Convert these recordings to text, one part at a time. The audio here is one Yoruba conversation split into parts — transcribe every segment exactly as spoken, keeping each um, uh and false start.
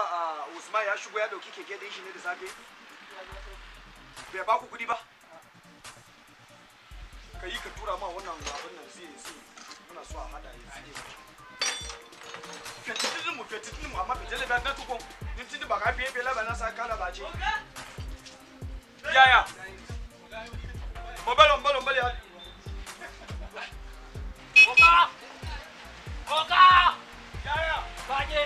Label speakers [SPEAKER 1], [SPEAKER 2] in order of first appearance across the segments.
[SPEAKER 1] ba Usman ya shigo ya dauki keke din shi ne da safe bai ba ku kudi ba kai ka tura ma wannan abin nan sai sai muna so a hada ya sai fetitin mu fetitin mu amma fetele ba na tukon din tin ba ka fiye fiye la ba na sa kala ba ce ya ya mobile mobile mobile ya Oka Oka ya ya Gbagyi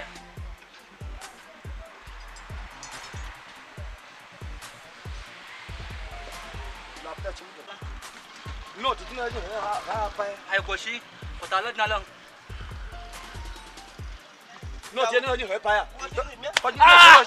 [SPEAKER 1] no, tu tena je apa?
[SPEAKER 2] Hai koshi, hotel na lang.
[SPEAKER 1] No, dia ni je hai pa ya.
[SPEAKER 2] Ah!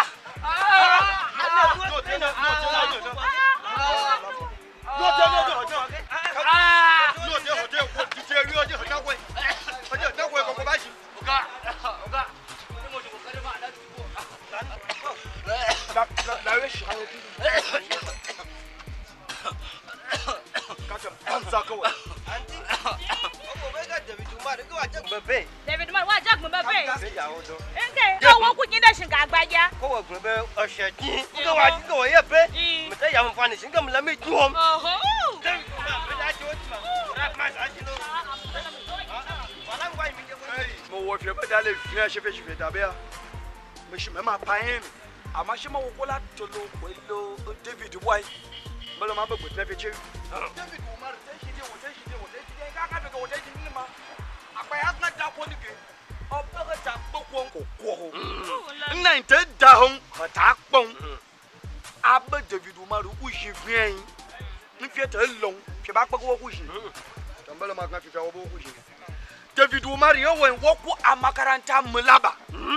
[SPEAKER 1] No, dia no, no, dia je. No, dia je. Ah! No, dia hotel ko ti je rio je na kwai. Ba je na kwai ko ko ba shi.
[SPEAKER 2] Oka, oka. Ni mo ju ko ka ma na tu.
[SPEAKER 1] Da da da we shi hawo ti. Amsa kawai.
[SPEAKER 3] Anti. Ko bai ga David Umar ga wajen babbe.
[SPEAKER 4] David Umar wa jag mu babbe.
[SPEAKER 3] Sai ya hoto.
[SPEAKER 4] Inde, ko wo ku kin da shin ga Gbagyi.
[SPEAKER 3] Ko wa gbe o se kin. Ga wa ji ga wa ye be. Mu ta ya mu fa ni shin ga mu la mi ju hom.
[SPEAKER 4] Oho.
[SPEAKER 3] David Umar be da ji o ti ma. Ra ma sa ji lo. Wala ngwa mi ke ko.
[SPEAKER 1] Mo wo fi ba dale fi na shefe shefe da be ya. Mo shi me ma pa yin. Ama shi ma wo ko la tolo ko lo David boy. Bala ma ba bu na fe che. David Umar sai shi je wote shi je wote shi je ka ka be ko wote shi ni ma. Apa ya na da ko ni ke. O ba ga ta ko ko ko ko. Nna inte da hon ka ta pon. Aba David Umar ku shi gwen. Ni fi ta long, fi ba pa ko ku shi. Tambala ma ka fi fa wo ku shi. David Umar yo wen wo ku a makaranta mulaba.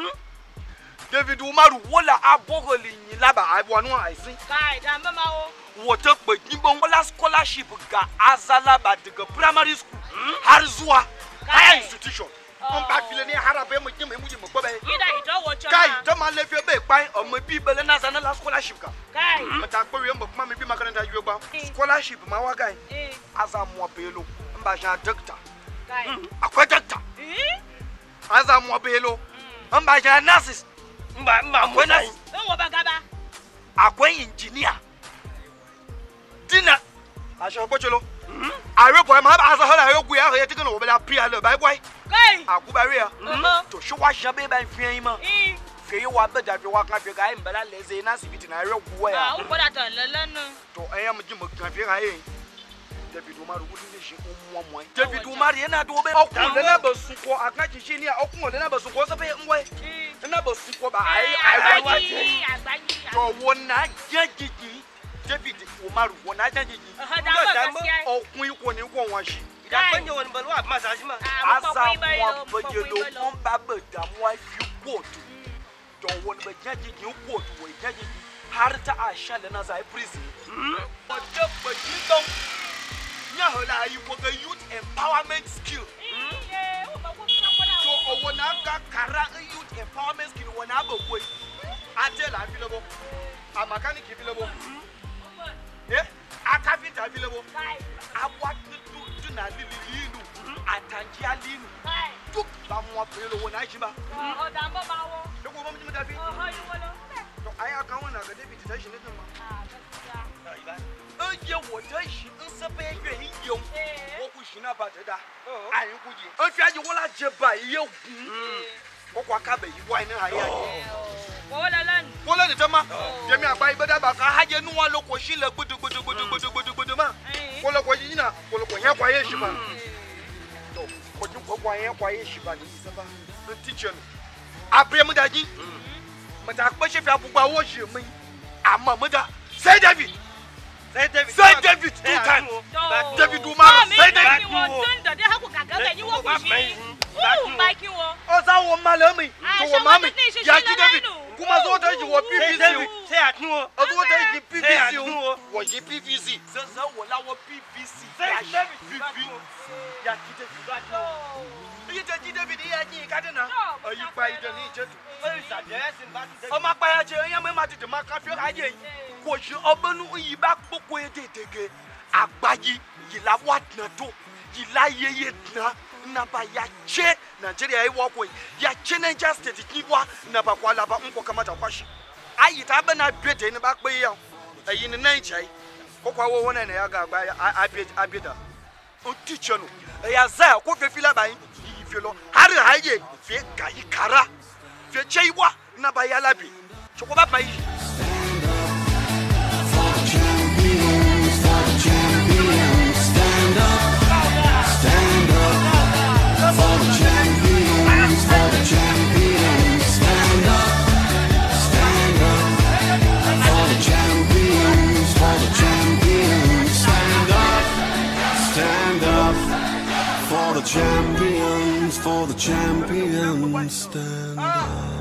[SPEAKER 1] David Umar wola abogoli ni laba abonu aisin.
[SPEAKER 4] Kai, dan ba mawo.
[SPEAKER 1] Wata bakin wala scholarship ga azala ba daga primary school har zuwa higher institution on ba file ni harabe mu kin mu mu gbe
[SPEAKER 4] Ida ito wo choma.
[SPEAKER 1] kai to ma le fi be pan omo bi bele na sana la scholarship ka
[SPEAKER 4] Kai.
[SPEAKER 1] mata ko we mo kuma me bi makaranta ju gba scholarship ma wa guy
[SPEAKER 4] Eh.
[SPEAKER 1] azamu obelo mba ja doctor
[SPEAKER 4] Kai.
[SPEAKER 1] akwai doctor
[SPEAKER 4] Eh?
[SPEAKER 1] azamu obelo mba ja nurses
[SPEAKER 3] Mba mba mo na.
[SPEAKER 4] Don wo bagaba.
[SPEAKER 1] akwai engineer dina aso pocholo awe boy ma ba so hala awe gu ya ho ye tikin wo bela pria le bai boy
[SPEAKER 4] Kai.
[SPEAKER 1] akubare ya to shi wa shabe ban fian ma
[SPEAKER 4] Eh.
[SPEAKER 1] fe wa be da fi wa kan fi ga mbela leze na sibiti na awe gu
[SPEAKER 4] Ah,
[SPEAKER 1] ya
[SPEAKER 4] o ko da tan lelenu.
[SPEAKER 1] to ayam ji mo kan fi ga ye David Umar gu ni shi ummo mo David Umar yana do be okun le na ba su ko aka ji shi ni okun le na ba su ko so be ngwe na ba su ko ba ai ai wa
[SPEAKER 4] Gbagyi, Gbagyi.
[SPEAKER 1] to wona jejiji David Umar wona jejiji
[SPEAKER 4] Ha da ba gaskiya.
[SPEAKER 1] okun iko ni ko won shi
[SPEAKER 3] Da kwanye wani balwa ma sa shi ma.
[SPEAKER 1] asa mo bojelo on ba be da mo fi quote to won be jejiji quote wo jejiji har ta asha le na zai prison o de baji don nya hola yi ko ga youth empowerment skill
[SPEAKER 4] Eh, o ba ko na ko da.
[SPEAKER 1] so o wona ga kara youth empowerment skill wona ba ko atela available a mechanic available eh aka fit available
[SPEAKER 4] Kai.
[SPEAKER 1] awa tu tu na lilinu atanjia linu
[SPEAKER 4] Kai.
[SPEAKER 1] duk ba mo pelo wona jiba
[SPEAKER 4] O dan ba mawo.
[SPEAKER 1] da ko ba mu ji dafi
[SPEAKER 4] Oho, yi wolo.
[SPEAKER 1] to ai aka wona ga David tashi ne din ma
[SPEAKER 4] Ah, gaskiya.
[SPEAKER 1] an je wota shi in se be gbe yi yo
[SPEAKER 4] Eh.
[SPEAKER 1] wo ku shi na ba da ai ku ji an fi aji wala je ba yi gun ko kwa ka be yi wa ni ayi ayi
[SPEAKER 4] Ko lelan.
[SPEAKER 1] ko le ni tama jemi agba ibeda ba ka haje nu wa lo ko shi le gbudu gbudu gbudu gbudu gbudu gbudu ma
[SPEAKER 4] Eh.
[SPEAKER 1] ko lo ko yi na ko lo ko yen kwa ye shi ba to ko ju ko kwa yen kwa ye shi ba ni se ba no teacher no abre mu daji mu ta pe se fi abugba wo shi mi ama mu da say David
[SPEAKER 3] Sai David.
[SPEAKER 1] say David two times David Umar say David
[SPEAKER 4] Tun da dai haku gaga ga yi wo ku shi. Uh, baki wo.
[SPEAKER 1] o sa wo ma le mi to wo ma mi ya ji David kuma zo ta ji wo P
[SPEAKER 3] Sai
[SPEAKER 1] V C
[SPEAKER 3] David. Sai a tun wo.
[SPEAKER 1] o zo ta ji P V
[SPEAKER 3] Sai a
[SPEAKER 1] C
[SPEAKER 3] tun wo.
[SPEAKER 1] wo ji P V C so so wo la wo P V C
[SPEAKER 3] Sai
[SPEAKER 1] ya
[SPEAKER 3] David.
[SPEAKER 1] P V ya ji David yi ta ji David ya ji ka dina ayi pa ide ni je tu
[SPEAKER 3] Sai sa je sin ba ti.
[SPEAKER 1] o ma pa ya je yan me ma ti de ma ka fi ka je ko ji obenu yi ba popo e dedege Gbagyi yi la wa tna to yi la yeye tna na ba ya che Nigeria yi wako ya che Niger State kiwa na ba kwala ba mko kamata kwashi ayi ta ba na bede ni ba pe ya ayi ni Niger ko kwa wo wona na ya ga gba abed abeda o teacher no ya za ko fe fila ba yi fi lo har haye fe ga yi kara fe che iwa na ba ya labi so ko ba ba yi
[SPEAKER 5] For the champions, for the champions, stand up.